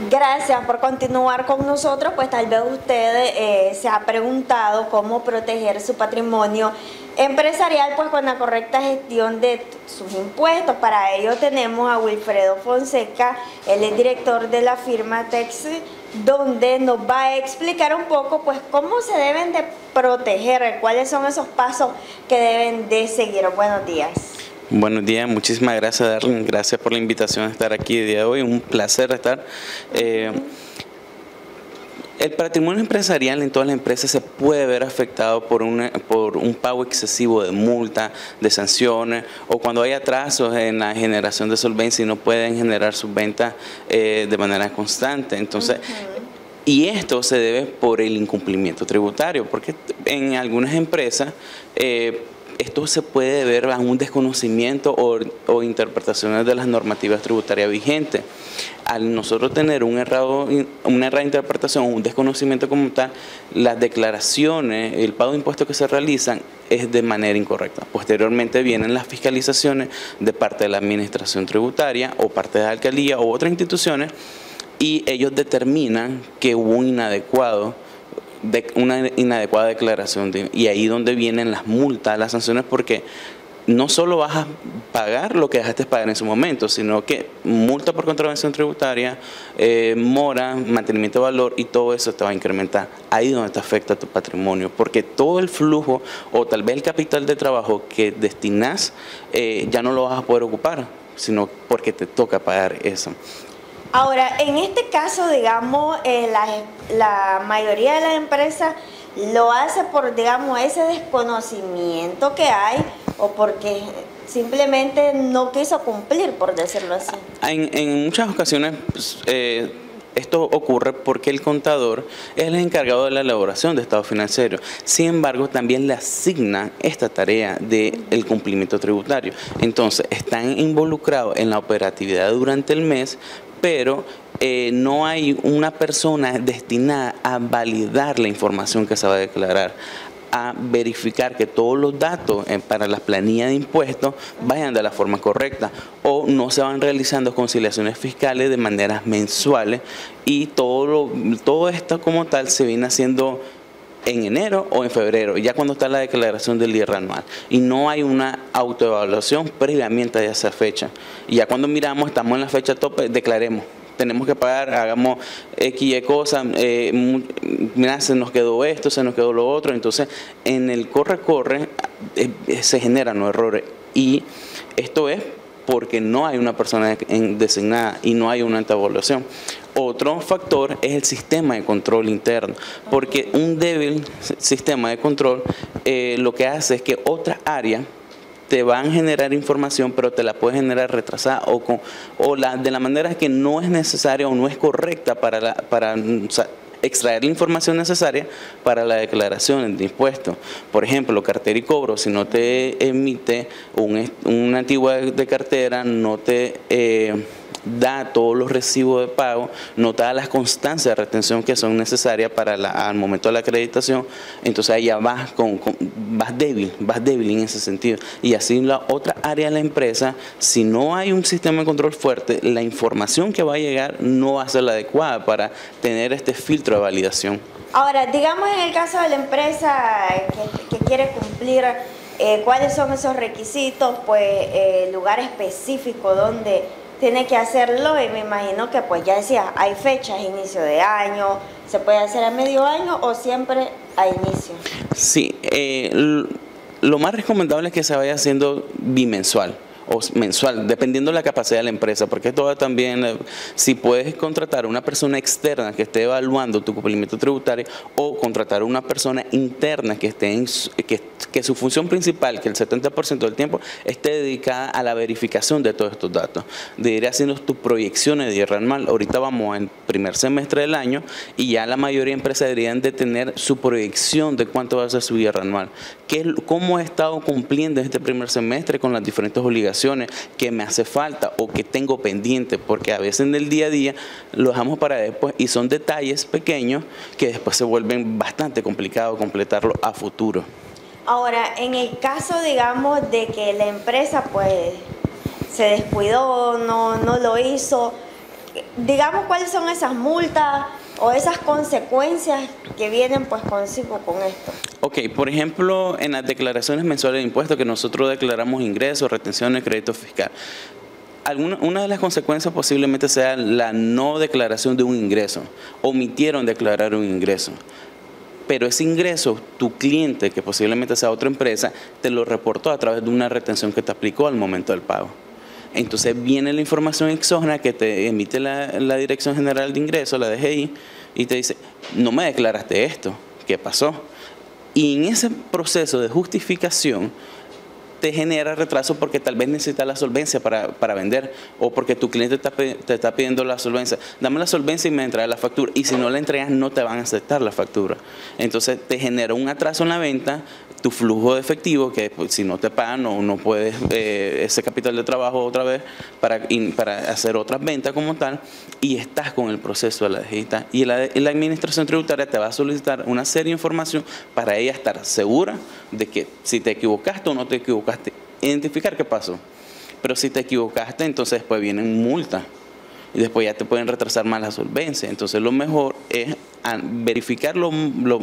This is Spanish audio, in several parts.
Gracias por continuar con nosotros. Pues tal vez usted se ha preguntado cómo proteger su patrimonio empresarial pues con la correcta gestión de sus impuestos. Para ello tenemos a Wilfredo Fonseca, él es director de la firma Tex, donde nos va a explicar un poco pues cómo se deben de proteger, cuáles son esos pasos que deben de seguir. Buenos días. Buenos días, muchísimas gracias, Darlene. Gracias por la invitación a estar aquí el día de hoy. Un placer estar. El patrimonio empresarial en todas las empresas se puede ver afectado por un pago excesivo de multa, de sanciones, o cuando hay atrasos en la generación de solvencia y no pueden generar sus ventas de manera constante. Entonces, y esto se debe por el incumplimiento tributario, porque en algunas empresas esto se puede ver a un desconocimiento o interpretaciones de las normativas tributarias vigentes. Al nosotros tener una errada interpretación o un desconocimiento como tal, las declaraciones, el pago de impuestos que se realizan es de manera incorrecta. Posteriormente vienen las fiscalizaciones de parte de la administración tributaria o parte de la alcaldía u otras instituciones, y ellos determinan que hubo una inadecuada declaración y ahí donde vienen las multas, las sanciones, porque no solo vas a pagar lo que dejaste pagar en su momento, sino que multa por contravención tributaria, mora, mantenimiento de valor, y todo eso te va a incrementar. Ahí donde te afecta tu patrimonio, porque todo el flujo o tal vez el capital de trabajo que destinas ya no lo vas a poder ocupar, sino porque te toca pagar eso. Ahora, en este caso, digamos, la mayoría de las empresas lo hace por, digamos, ese desconocimiento que hay o porque simplemente no quiso cumplir, por decirlo así. En muchas ocasiones esto ocurre porque el contador es el encargado de la elaboración de estado financiero. Sin embargo, también le asigna esta tarea del cumplimiento tributario. Entonces, están involucrados en la operatividad durante el mes, pero no hay una persona destinada a validar la información que se va a declarar, a verificar que todos los datos para las planillas de impuestos vayan de la forma correcta, o no se van realizando conciliaciones fiscales de maneras mensuales, y todo esto como tal se viene haciendo en enero o en febrero, ya cuando está la declaración del IR anual, y no hay una autoevaluación previamente a esa fecha. Y ya cuando miramos, estamos en la fecha tope, declaremos, tenemos que pagar, hagamos X y cosas, mira, se nos quedó esto, se nos quedó lo otro. Entonces, en el corre-corre se generan los errores, y esto es porque no hay una persona designada y no hay una evaluación. Otro factor es el sistema de control interno, porque un débil sistema de control lo que hace es que otras áreas te van a generar información, pero te la puede generar retrasada de la manera que no es necesaria o no es correcta para extraer la información necesaria para la declaración de impuestos. Por ejemplo, cartera y cobro, si no te emite una antigüedad de cartera, no te da todos los recibos de pago, no te da las constancias de retención que son necesarias al momento de la acreditación, entonces ahí ya vas débil en ese sentido. Y así en la otra área de la empresa, si no hay un sistema de control fuerte, la información que va a llegar no va a ser la adecuada para tener este filtro de validación. Ahora, digamos en el caso de la empresa que quiere cumplir, ¿cuáles son esos requisitos? Pues lugar específico donde tiene que hacerlo, y me imagino que pues ya decía, hay fechas, inicio de año, se puede hacer a medio año o siempre a inicio. Sí, lo más recomendable es que se vaya haciendo bimensual o mensual, dependiendo de la capacidad de la empresa, porque esto va también, si puedes contratar a una persona externa que esté evaluando tu cumplimiento tributario, o contratar a una persona interna que esté que su función principal, que el 70% del tiempo esté dedicada a la verificación de todos estos datos. Debería haciendo tus proyecciones de IR anual. Ahorita vamos en primer semestre del año y ya la mayoría de empresas deberían de tener su proyección de cuánto va a ser su IR anual. ¿Cómo he estado cumpliendo en este primer semestre con las diferentes obligaciones que me hace falta o que tengo pendiente? Porque a veces en el día a día lo dejamos para después y son detalles pequeños que después se vuelven bastante complicados completarlo a futuro. Ahora, en el caso, digamos, de que la empresa pues se descuidó, no lo hizo, digamos, ¿cuáles son esas multas o esas consecuencias que vienen pues consigo con esto? Ok, por ejemplo, en las declaraciones mensuales de impuestos que nosotros declaramos ingresos, retenciones, crédito fiscal, una de las consecuencias posiblemente sea la no declaración de un ingreso. Omitieron declarar un ingreso. Pero ese ingreso, tu cliente, que posiblemente sea otra empresa, te lo reportó a través de una retención que te aplicó al momento del pago. Entonces viene la información exógena que te emite la Dirección General de Ingresos, la DGI, y te dice, no me declaraste esto, ¿qué pasó? Y en ese proceso de justificación te genera retraso porque tal vez necesitas la solvencia para vender, o porque tu cliente te está pidiendo la solvencia. Dame la solvencia y me entrega la factura, y si no la entregas no te van a aceptar la factura. Entonces te genera un atraso en la venta, tu flujo de efectivo, que pues, si no te pagan no puedes ese capital de trabajo otra vez para hacer otras ventas como tal, y estás con el proceso de la DGI. Y la administración tributaria te va a solicitar una serie de información para ella estar segura de que si te equivocaste o no te equivocaste, identificar qué pasó. Pero si te equivocaste, entonces después vienen multas y después ya te pueden retrasar más la solvencia. Entonces lo mejor es verificar lo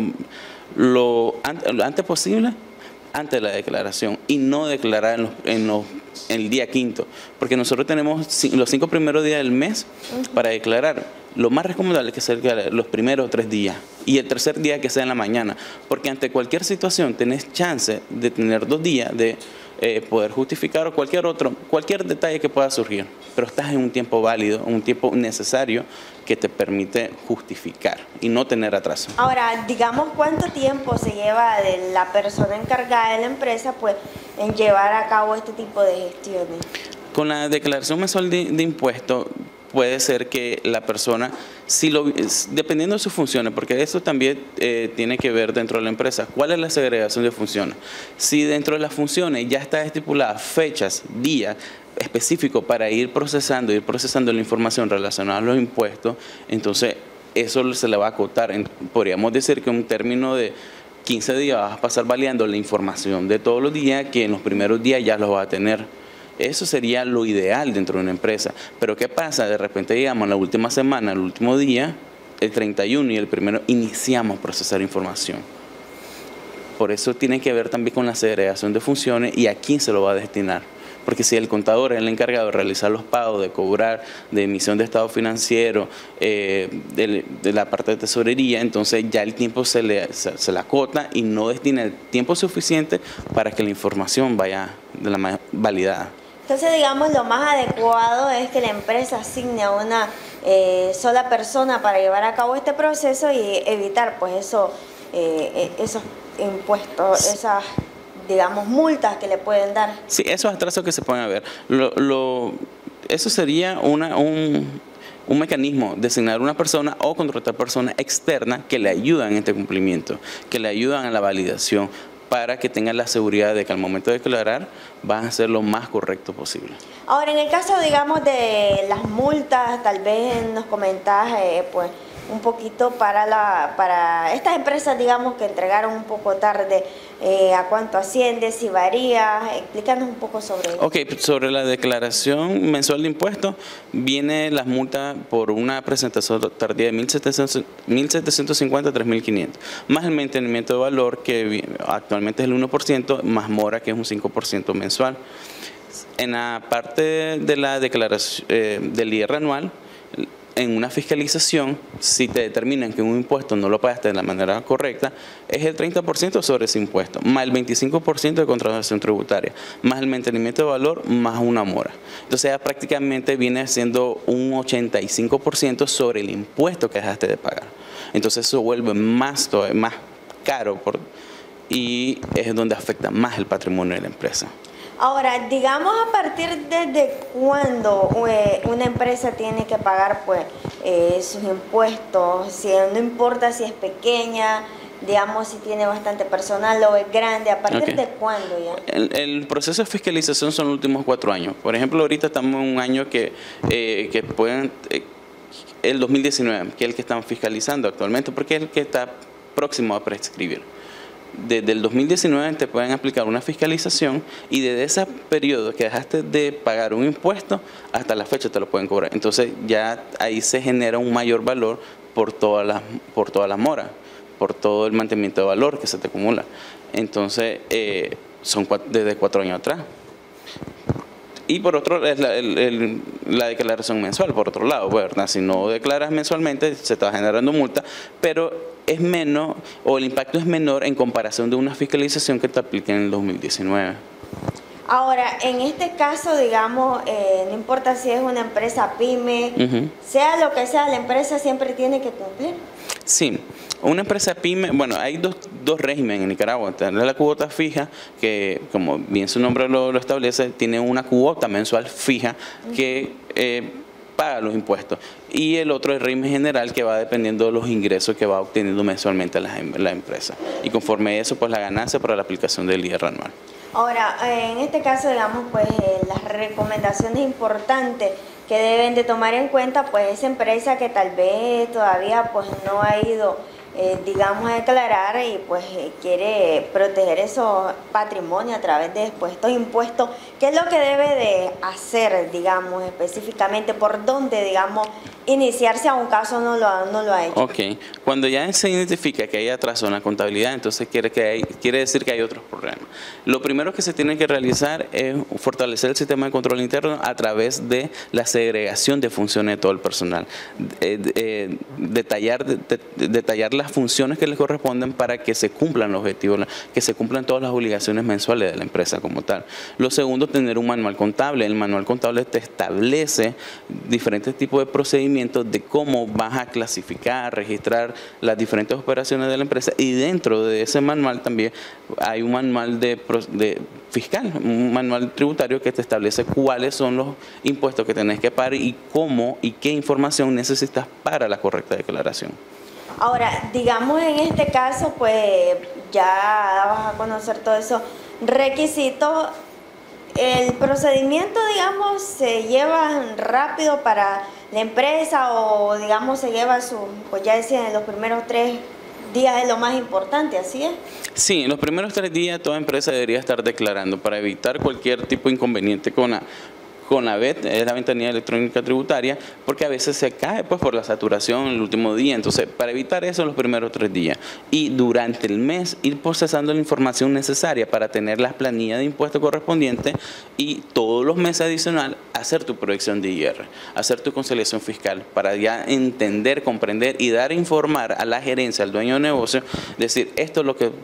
antes posible, antes de la declaración, y no declarar en el día quinto, porque nosotros tenemos los 5 primeros días del mes para declarar. Lo más recomendable es que sea los primeros 3 días y el tercer día que sea en la mañana, porque ante cualquier situación tenés chance de tener 2 días de poder justificar o cualquier detalle que pueda surgir, pero estás en un tiempo válido, un tiempo necesario que te permite justificar y no tener atraso. Ahora, digamos, ¿cuánto tiempo se lleva de la persona encargada de la empresa pues en llevar a cabo este tipo de gestiones? Con la declaración mensual de impuestos, puede ser que la persona, dependiendo de sus funciones, porque eso también tiene que ver dentro de la empresa, ¿cuál es la segregación de funciones? Si dentro de las funciones ya está estipulada fechas, días específicos para ir procesando la información relacionada a los impuestos, entonces eso se le va a acotar. Podríamos decir que en un término de 15 días vas a pasar validando la información de todos los días, que en los primeros días ya los va a tener. Eso sería lo ideal dentro de una empresa. Pero ¿qué pasa? De repente, digamos, la última semana, el último día, el 31 y el primero, iniciamos a procesar información. Por eso tiene que ver también con la segregación de funciones y a quién se lo va a destinar. Porque si el contador es el encargado de realizar los pagos, de cobrar, de emisión de estado financiero, de la parte de tesorería, entonces ya el tiempo se le acota y no destina el tiempo suficiente para que la información vaya de la manera validada. Entonces, digamos, lo más adecuado es que la empresa asigne a una sola persona para llevar a cabo este proceso y evitar pues esos impuestos, esas, digamos, multas que le pueden dar. Sí, esos atrasos que se pueden haber. Eso sería un mecanismo, designar una persona o contratar personas externas que le ayudan en este cumplimiento, que le ayudan a la validación, para que tengan la seguridad de que al momento de declarar van a hacer lo más correcto posible. Ahora, en el caso, digamos, de las multas, tal vez nos comentás, pues, un poquito para estas empresas, digamos, que entregaron un poco tarde, a cuánto asciende, si varía. Explícanos un poco sobre eso. Ok, sobre la declaración mensual de impuestos, viene las multas por una presentación tardía de 1.750 a 3.500, más el mantenimiento de valor, que actualmente es el 1%, más mora, que es un 5% mensual. En la parte de la declaración del IR anual, en una fiscalización, si te determinan que un impuesto no lo pagaste de la manera correcta, es el 30% sobre ese impuesto, más el 25% de contratación tributaria, más el mantenimiento de valor, más una mora. Entonces ya prácticamente viene siendo un 85% sobre el impuesto que dejaste de pagar. Entonces eso vuelve más caro y es donde afecta más el patrimonio de la empresa. Ahora, digamos, ¿a partir de cuándo una empresa tiene que pagar pues sus impuestos? Si, no importa si es pequeña, digamos, si tiene bastante personal o es grande, ¿a partir de cuándo ya? El proceso de fiscalización son los últimos 4 años. Por ejemplo, ahorita estamos en un año que pueden, el 2019, que es el que están fiscalizando actualmente, porque es el que está próximo a prescribir. desde el 2019 te pueden aplicar una fiscalización y desde ese periodo que dejaste de pagar un impuesto hasta la fecha te lo pueden cobrar. Entonces ya ahí se genera un mayor valor por todas las moras, por todo el mantenimiento de valor que se te acumula. Entonces son desde 4 años atrás. Y por otro, es la declaración mensual, por otro lado, ¿verdad? Si no declaras mensualmente, se te va generando multa, pero es menos, o el impacto es menor en comparación de una fiscalización que te aplique en el 2019. Ahora, en este caso, digamos, no importa si es una empresa pyme, sea lo que sea, la empresa siempre tiene que cumplir. Sí, una empresa pyme, bueno, hay dos regímenes en Nicaragua. Tener la cuota fija, que como bien su nombre lo establece, tiene una cuota mensual fija que paga los impuestos. Y el otro es el régimen general, que va dependiendo de los ingresos que va obteniendo mensualmente la empresa. Y conforme a eso, pues la ganancia para la aplicación del IR anual. Ahora, en este caso, digamos, pues las recomendaciones importantes que deben de tomar en cuenta, pues esa empresa que tal vez todavía pues no ha ido, digamos, a declarar y pues quiere proteger esos patrimonios a través de pues, estos impuestos, ¿qué es lo que debe de hacer, digamos, específicamente? ¿Por dónde, digamos, iniciarse a un caso no lo ha hecho? Ok, cuando ya se identifica que hay atraso en la contabilidad, entonces quiere decir que hay otros problemas. Lo primero que se tiene que realizar es fortalecer el sistema de control interno a través de la segregación de funciones de todo el personal. Detallar las funciones que les corresponden para que se cumplan los objetivos, que se cumplan todas las obligaciones mensuales de la empresa como tal. Lo segundo, tener un manual contable. El manual contable te establece diferentes tipos de procedimientos de cómo vas a clasificar, registrar las diferentes operaciones de la empresa, y dentro de ese manual también hay un manual de fiscal, un manual tributario que te establece cuáles son los impuestos que tenés que pagar y cómo y qué información necesitas para la correcta declaración. Ahora, digamos en este caso, pues ya vas a conocer todos esos requisitos. ¿El procedimiento, digamos, se lleva rápido para la empresa o, digamos, se lleva pues ya decían, en los primeros 3 días es lo más importante, ¿así es? Sí, en los primeros 3 días toda empresa debería estar declarando para evitar cualquier tipo de inconveniente con la VET, es la ventanilla electrónica tributaria, porque a veces se cae pues por la saturación el último día. Entonces, para evitar eso, los primeros 3 días. Y durante el mes, ir procesando la información necesaria para tener las planillas de impuestos correspondientes y todos los meses adicional hacer tu proyección de IR, hacer tu conciliación fiscal, para ya entender, comprender y dar a informar a la gerencia, al dueño de negocio, decir, esto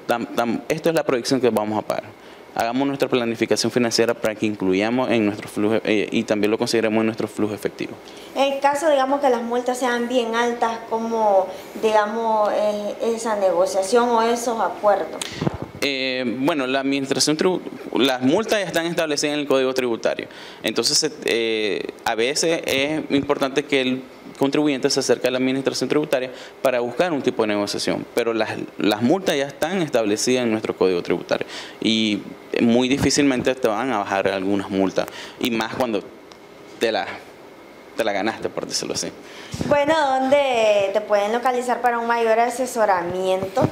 es la proyección que vamos a pagar. Hagamos nuestra planificación financiera para que incluyamos en nuestro flujo y también lo consideremos en nuestro flujo efectivo. En el caso, digamos, que las multas sean bien altas, ¿cómo, digamos, esa negociación o esos acuerdos? Bueno, la administración las multas ya están establecidas en el Código Tributario. Entonces, a veces es importante que el contribuyente se acerque a la administración tributaria para buscar un tipo de negociación, pero las multas ya están establecidas en nuestro Código Tributario y muy difícilmente te van a bajar algunas multas, y más cuando te la ganaste, por decirlo así. Bueno, ¿dónde te pueden localizar para un mayor asesoramiento?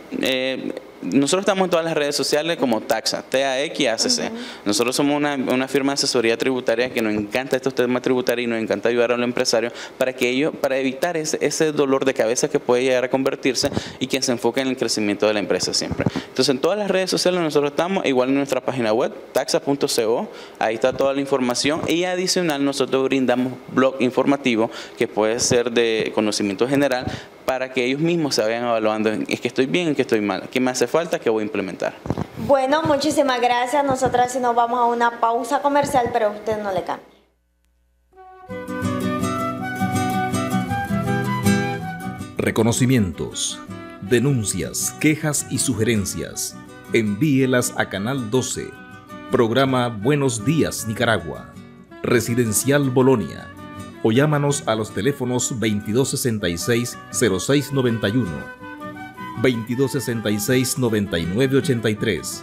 Nosotros estamos en todas las redes sociales como Taxa, TAX. Nosotros somos una firma de asesoría tributaria que nos encanta estos temas tributarios y nos encanta ayudar a los empresarios para evitar ese dolor de cabeza que puede llegar a convertirse, y que se enfoque en el crecimiento de la empresa siempre. Entonces, en todas las redes sociales nosotros estamos, igual en nuestra página web, taxa.co, ahí está toda la información, y adicional nosotros brindamos blog informativo que puede ser de conocimiento general, para que ellos mismos se vayan evaluando, es que estoy bien, es que estoy mal, qué me hace falta, qué voy a implementar. Bueno, muchísimas gracias. Nosotras sí nos vamos a una pausa comercial, pero usted no le cambie. Reconocimientos, denuncias, quejas y sugerencias. Envíelas a Canal 12. Programa Buenos Días Nicaragua. Residencial Bolonia. O llámanos a los teléfonos 2266-0691, 2266-9983,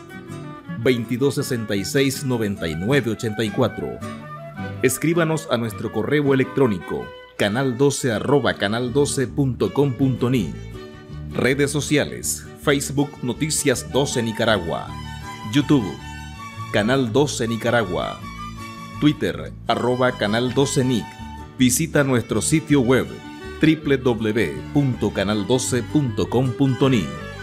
2266-9984. Escríbanos a nuestro correo electrónico canal12@canal12.com.ni. Redes sociales: Facebook Noticias 12 Nicaragua, YouTube Canal 12 Nicaragua, Twitter @Canal 12 Nic. Visita nuestro sitio web www.canal12.com.ni.